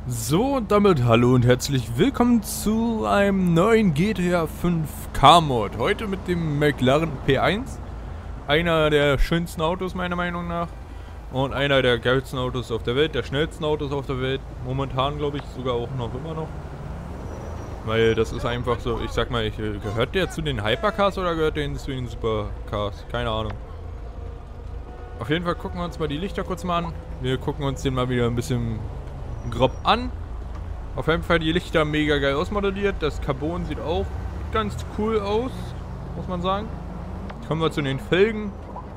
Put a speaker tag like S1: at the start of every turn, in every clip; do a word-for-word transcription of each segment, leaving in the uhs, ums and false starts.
S1: So, und damit hallo und herzlich willkommen zu einem neuen G T A fünf Car-Mod. Heute mit dem McLaren P eins. Einer der schönsten Autos meiner Meinung nach. Und einer der geilsten Autos auf der Welt, der schnellsten Autos auf der Welt. Momentan glaube ich sogar auch noch immer noch. Weil das ist einfach so, ich sag mal, ich, gehört der zu den Hypercars oder gehört der zu den Supercars? Keine Ahnung. Auf jeden Fall gucken wir uns mal die Lichter kurz mal an. Wir gucken uns den mal wieder ein bisschen grob an. Auf jeden Fall die Lichter mega geil ausmodelliert. Das Carbon sieht auch ganz cool aus, muss man sagen. Kommen wir zu den Felgen.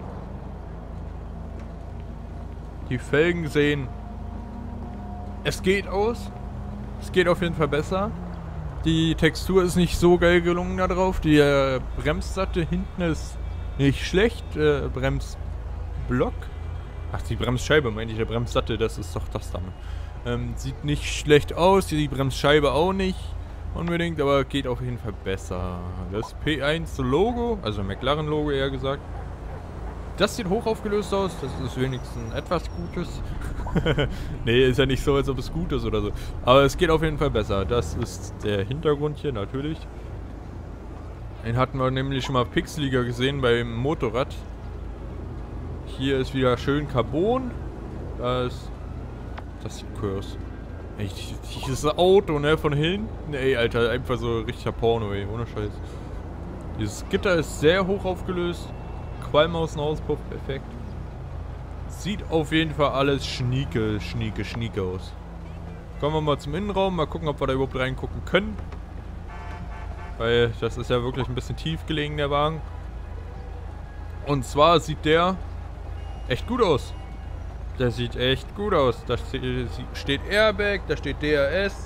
S1: Die Felgen sehen, es geht aus. Es geht auf jeden Fall besser. Die Textur ist nicht so geil gelungen da drauf. Die äh, Bremssatte hinten ist nicht schlecht. Äh, Bremsblock. Ach, die Bremsscheibe meine ich. Der Bremssatte, das ist doch das damit. Ähm, sieht nicht schlecht aus, die Bremsscheibe auch nicht unbedingt, aber geht auf jeden Fall besser. Das P eins Logo, also McLaren Logo eher gesagt, das sieht hoch aufgelöst aus, das ist wenigstens etwas Gutes. Nee, ist ja nicht so, als ob es gut ist oder so. Aber es geht auf jeden Fall besser. Das ist der Hintergrund hier natürlich. Den hatten wir nämlich schon mal pixeliger gesehen beim Motorrad. Hier ist wieder schön Carbon. Da ist... Das sieht cool aus. Ey, dieses Auto, ne, von hinten, ey, Alter, einfach so richtiger Porno, ey, ohne Scheiß. Dieses Gitter ist sehr hoch aufgelöst. Qualm aus dem Auspuff, perfekt. Sieht auf jeden Fall alles schnieke, schnieke, schnieke aus. Kommen wir mal zum Innenraum, mal gucken, ob wir da überhaupt reingucken können. Weil das ist ja wirklich ein bisschen tief gelegen, der Wagen. Und zwar sieht der echt gut aus. Der sieht echt gut aus. Da steht Airbag, da steht D R S.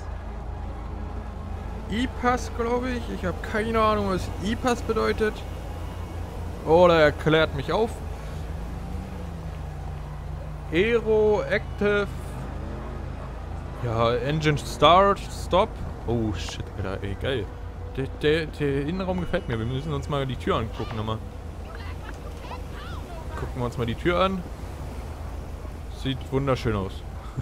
S1: E-Pass, glaube ich. Ich habe keine Ahnung, was E-Pass bedeutet. Oder er klärt mich auf. Aero, Active. Ja, Engine Start, Stop. Oh shit, Alter, ey, geil. Der, der, der Innenraum gefällt mir. Wir müssen uns mal die Tür angucken nochmal. Gucken wir uns mal die Tür an. Sieht wunderschön aus.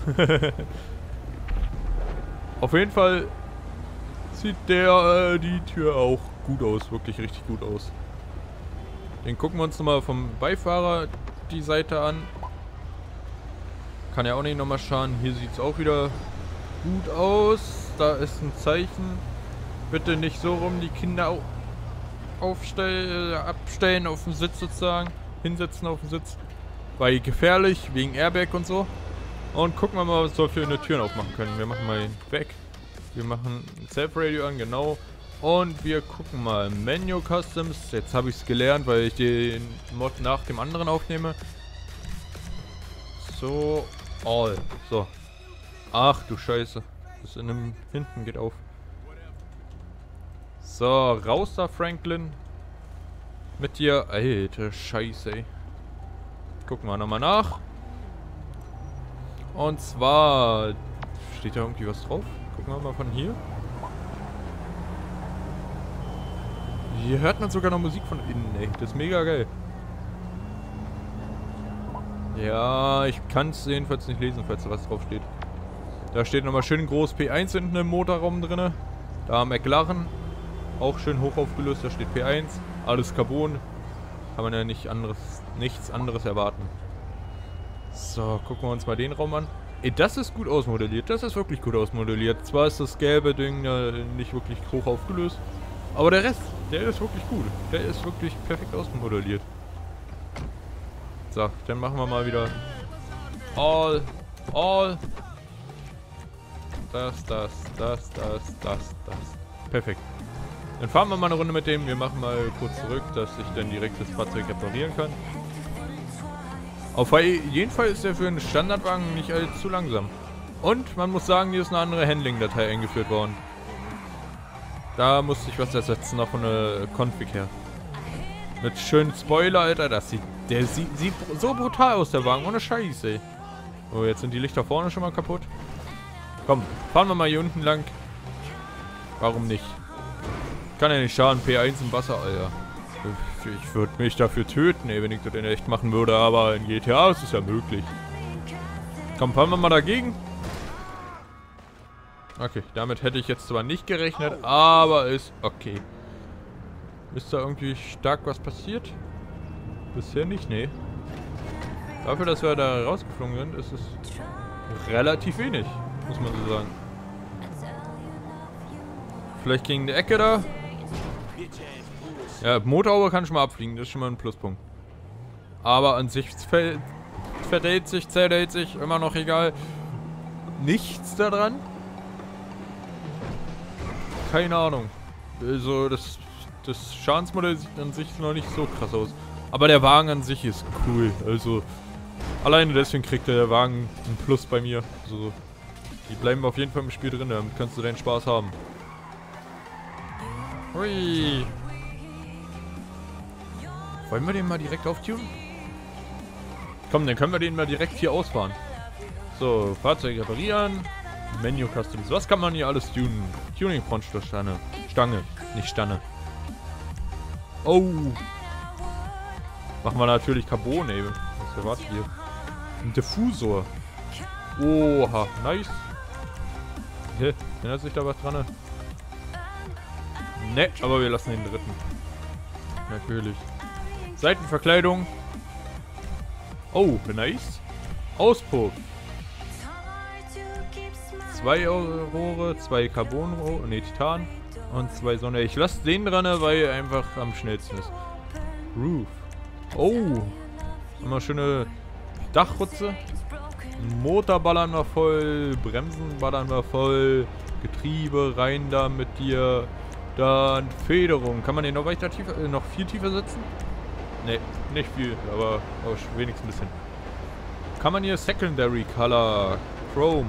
S1: Auf jeden Fall sieht der äh, die Tür auch gut aus, wirklich richtig gut aus. Den gucken wir uns nochmal vom Beifahrer die Seite an. Kann ja auch nicht nochmal schauen. Hier sieht es auch wieder gut aus. Da ist ein Zeichen. Bitte nicht so rum die Kinder aufstellen, abstellen auf dem Sitz sozusagen. Hinsetzen auf dem Sitz. Weil gefährlich, wegen Airbag und so. Und gucken wir mal, was wir für eine Türen aufmachen können. Wir machen mal den weg. Wir machen Self-Radio an, genau. Und wir gucken mal. Menu Customs. Jetzt habe ich es gelernt, weil ich den Mod nach dem anderen aufnehme. So. All. So. Ach du Scheiße. Das in dem hinten geht auf. So, raus da, Franklin. Mit dir. Alter Scheiße, ey. Gucken wir nochmal nach. Und zwar... Steht da irgendwie was drauf? Gucken wir mal von hier. Hier hört man sogar noch Musik von innen, ey. Das ist mega geil. Ja, ich kann es jedenfalls nicht lesen, falls da was drauf steht. Da steht nochmal schön groß P eins hinten im Motorraum drin. Da McLaren. Auch schön hoch aufgelöst, da steht P eins. Alles Carbon. Kann man ja nicht anderes, nichts anderes erwarten. So, gucken wir uns mal den Raum an. Ey, das ist gut ausmodelliert. Das ist wirklich gut ausmodelliert. Zwar ist das gelbe Ding äh, nicht wirklich hoch aufgelöst. Aber der Rest, der ist wirklich gut. Der ist wirklich perfekt ausmodelliert. So, dann machen wir mal wieder All, All. Das, das, das, das, das, das. Perfekt. Dann fahren wir mal eine Runde mit dem. Wir machen mal kurz zurück, dass ich dann direkt das Fahrzeug reparieren kann. Auf jeden Fall ist er für einen Standardwagen nicht allzu langsam. Und man muss sagen, hier ist eine andere Handling-Datei eingeführt worden. Da musste ich was ersetzen, noch von der Config her. Mit schönen Spoiler, Alter. Das sieht, der sieht, sieht so brutal aus, der Wagen. Ohne Scheiße, ey. Oh, jetzt sind die Lichter vorne schon mal kaputt. Komm, fahren wir mal hier unten lang. Warum nicht? Kann ja nicht schaden, P eins im Wasser, Alter. Ich würde mich dafür töten, ey, wenn ich das in echt machen würde, aber in G T A ist es ja möglich. Komm, fahren wir mal dagegen. Okay, damit hätte ich jetzt zwar nicht gerechnet, aber ist okay. Ist da irgendwie stark was passiert? Bisher nicht, nee. Dafür, dass wir da rausgeflogen sind, ist es relativ wenig, muss man so sagen. Vielleicht gegen die Ecke da. Ja, Motorhaube kann schon mal abfliegen, das ist schon mal ein Pluspunkt. Aber an sich verdäht sich, zerdäht sich, immer noch egal. Nichts daran. Keine Ahnung. Also das, das Schadensmodell sieht an sich noch nicht so krass aus. Aber der Wagen an sich ist cool. Also alleine deswegen kriegt der Wagen ein Plus bei mir. Also die bleiben auf jeden Fall im Spiel drin, damit kannst du deinen Spaß haben. Hui. Wollen wir den mal direkt auftunen? Komm, dann können wir den mal direkt hier ausfahren. So, Fahrzeug reparieren. Menü Customs. Was kann man hier alles tunen? Tuning Frontstoßstange. Stange, nicht Stange. Oh. Machen wir natürlich Carbon, ey. Was erwartet hier? Ein Diffusor. Oha, nice. Hä? Ändert sich da was dran? Ne, aber wir lassen den dritten. Natürlich. Seitenverkleidung. Oh, nice. Auspuff. Zwei Rohre, zwei Carbonrohre, ne, Titan und zwei Sonne. Ich lasse den dran, weil er einfach am schnellsten ist. Roof. Oh. Immer schöne Dachrutze. Motor ballern wir voll. Bremsen ballern wir voll. Getriebe rein da mit dir. Dann Federung. Kann man den noch weiter tiefer, äh, noch viel tiefer setzen? Ne, nicht viel, aber, aber wenigstens ein bisschen. Kann man hier Secondary Color Chrome.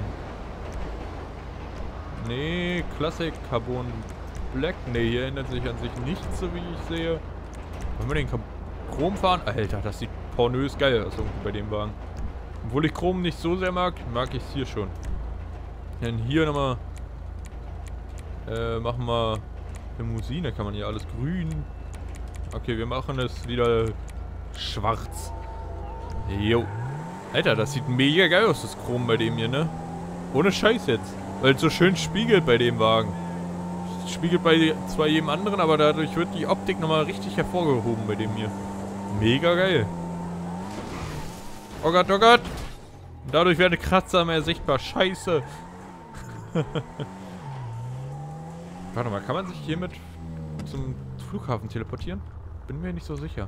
S1: Nee, Classic Carbon Black. Nee, hier ändert sich an sich nichts, so wie ich sehe. Wollen wir den Chrom fahren? Alter, das sieht pornös geil aus irgendwie bei dem Wagen. Obwohl ich Chrom nicht so sehr mag, mag ich es hier schon. Dann hier nochmal. Äh, machen wir Limousine, kann man hier alles grün. Okay, wir machen es wieder schwarz. Jo. Alter, das sieht mega geil aus, das Chrom bei dem hier, ne? Ohne Scheiß jetzt. Weil es so schön spiegelt bei dem Wagen. Es spiegelt bei zwar jedem anderen, aber dadurch wird die Optik nochmal richtig hervorgehoben bei dem hier. Mega geil. Oh Gott, oh Gott. Dadurch werden Kratzer mehr sichtbar. Scheiße. Warte mal, kann man sich hiermit zum Flughafen teleportieren? Bin mir nicht so sicher.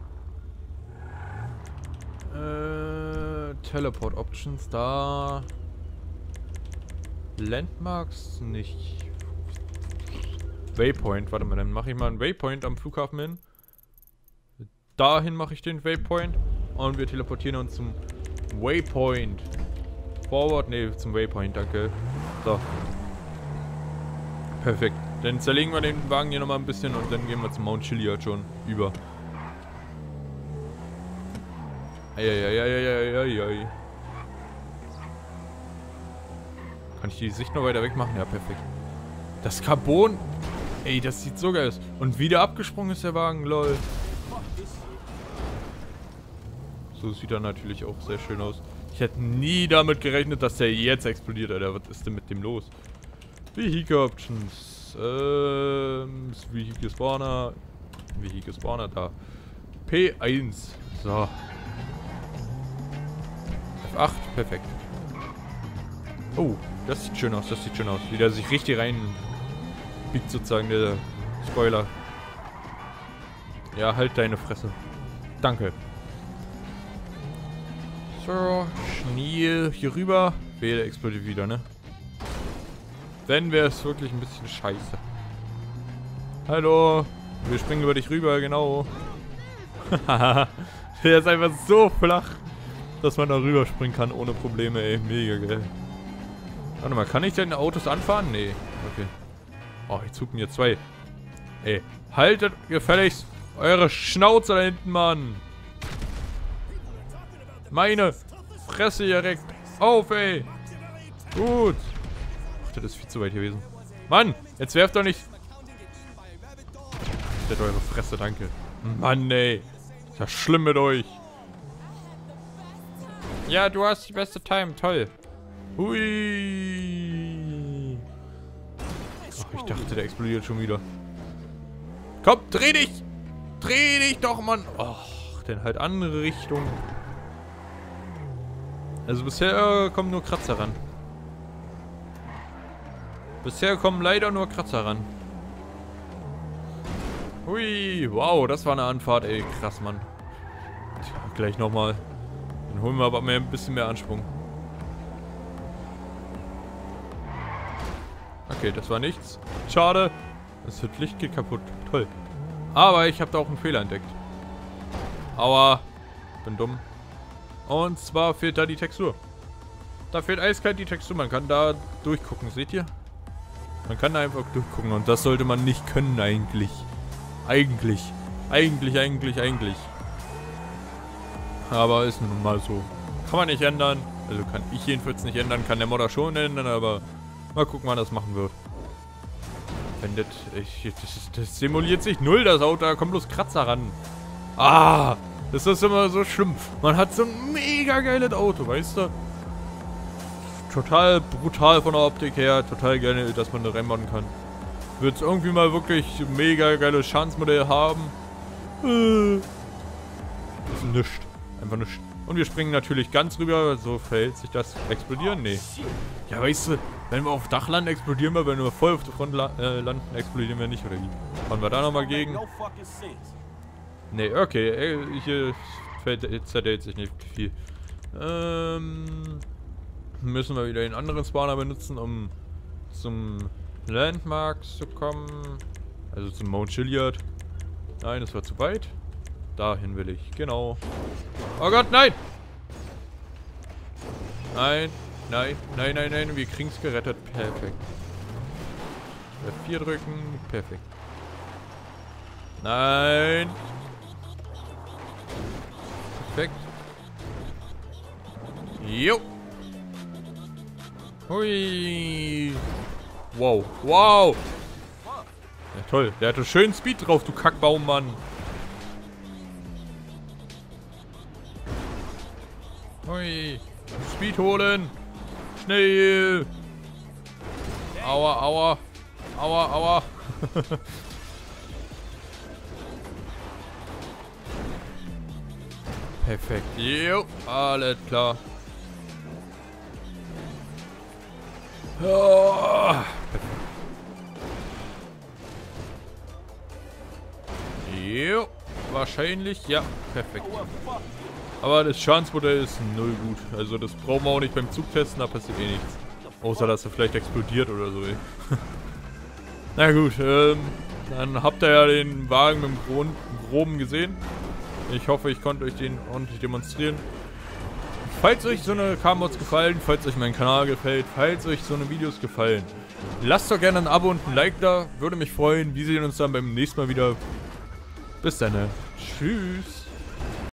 S1: Äh, Teleport Options da. Landmarks nicht. Waypoint, warte mal, dann mache ich mal einen Waypoint am Flughafen hin. Dahin mache ich den Waypoint. Und wir teleportieren uns zum Waypoint. Forward, ne, zum Waypoint, danke. So. Perfekt. Dann zerlegen wir den Wagen hier nochmal ein bisschen und dann gehen wir zum Mount Chiliad schon über. Eieieiei. Kann ich die Sicht noch weiter weg machen? Ja, perfekt. Das Carbon. Ey, das sieht so geil aus. Und wieder abgesprungen ist der Wagen, lol. So sieht er natürlich auch sehr schön aus. Ich hätte nie damit gerechnet, dass der jetzt explodiert, Alter. Was ist denn mit dem los? Vehicle Options. Ähm, Vehicle Spawner. Vehicle Spawner da. P eins. So. F acht, perfekt. Oh, das sieht schön aus, das sieht schön aus. Wie der sich richtig rein biegt sozusagen, der Spoiler. Ja, halt deine Fresse. Danke. So, Schnee hier rüber. Wehe, der explodiert wieder, ne? Dann wäre es wirklich ein bisschen scheiße. Hallo. Wir springen über dich rüber, genau. Haha. Der ist einfach so flach, dass man da rüber springen kann ohne Probleme, ey. Mega geil. Warte mal, kann ich denn Autos anfahren? Nee. Okay. Oh, jetzt hupen hier zwei. Ey, haltet gefälligst eure Schnauze da hinten, Mann. Meine Fresse hier direkt. Auf, ey. Gut. Ach, das ist viel zu weit gewesen. Mann, jetzt werft doch nicht. Haltet eure Fresse, danke. Mann, ey. Ist ja schlimm mit euch. Ja, du hast die beste Time. Toll. Hui. Ich dachte, der explodiert schon wieder. Komm, dreh dich! Dreh dich doch, Mann! Och, denn halt andere Richtung. Also bisher kommen nur Kratzer ran. Bisher kommen leider nur Kratzer ran. Hui, wow, das war eine Anfahrt, ey. Krass, Mann. Tja, gleich nochmal. Dann holen wir aber mehr, ein bisschen mehr Ansprung. Okay, das war nichts. Schade. Das Licht geht kaputt. Toll. Aber ich habe da auch einen Fehler entdeckt. Aua. Bin dumm. Und zwar fehlt da die Textur. Da fehlt eiskalt die Textur. Man kann da durchgucken. Seht ihr? Man kann da einfach durchgucken. Und das sollte man nicht können eigentlich. Eigentlich. Eigentlich, eigentlich, eigentlich. Aber ist nun mal so. Kann man nicht ändern. Also kann ich jedenfalls nicht ändern. Kann der Modder schon ändern, aber mal gucken, wann das machen wird. Wenn das, ich, das, das simuliert sich null, das Auto. Da kommt bloß Kratzer ran. Ah, das ist immer so schlimm. Man hat so ein mega geiles Auto, weißt du? Total brutal von der Optik her. Total geil, dass man da reinmachen kann. Wird es irgendwie mal wirklich mega geiles Schadensmodell haben? Äh, das ist nichts. Einfach nichts. Und wir springen natürlich ganz rüber. So verhält sich das. Explodieren? Nee. Ja, weißt du, wenn wir auf Dach landen, explodieren wir. Wenn wir voll auf der Front la äh, landen, explodieren wir nicht, oder wie? Fahren wir da nochmal gegen? Nee, okay. Äh, hier zerdellt sich nicht viel. Ähm, müssen wir wieder den anderen Spawner benutzen, um zum Landmarks zu kommen. Also zum Mount Chiliad. Nein, das war zu weit. Dahin will ich. Genau. Oh Gott, nein! Nein, nein, nein, nein, nein. Wir kriegen es gerettet. Perfekt. F vier drücken. Perfekt. Nein. Perfekt. Jo. Hui. Wow. Wow. Ja, toll. Der hatte schön Speed drauf, du Kackbaum, Mann. Hui. Speed holen. Schnell. Aua, aua. Aua, aua. Perfekt. Jo. Alles klar. Oh. Jo. Wahrscheinlich. Ja. Perfekt. Aber das Schadensmodell ist null gut. Also das brauchen wir auch nicht beim Zug testen, da passiert eh nichts. Außer dass er vielleicht explodiert oder so. Na gut, ähm, dann habt ihr ja den Wagen mit dem Gro Groben gesehen. Ich hoffe, ich konnte euch den ordentlich demonstrieren. Falls euch so eine Car-Mods gefallen, falls euch mein Kanal gefällt, falls euch so eine Videos gefallen, lasst doch gerne ein Abo und ein Like da. Würde mich freuen. Wir sehen uns dann beim nächsten Mal wieder. Bis dann. Tschüss.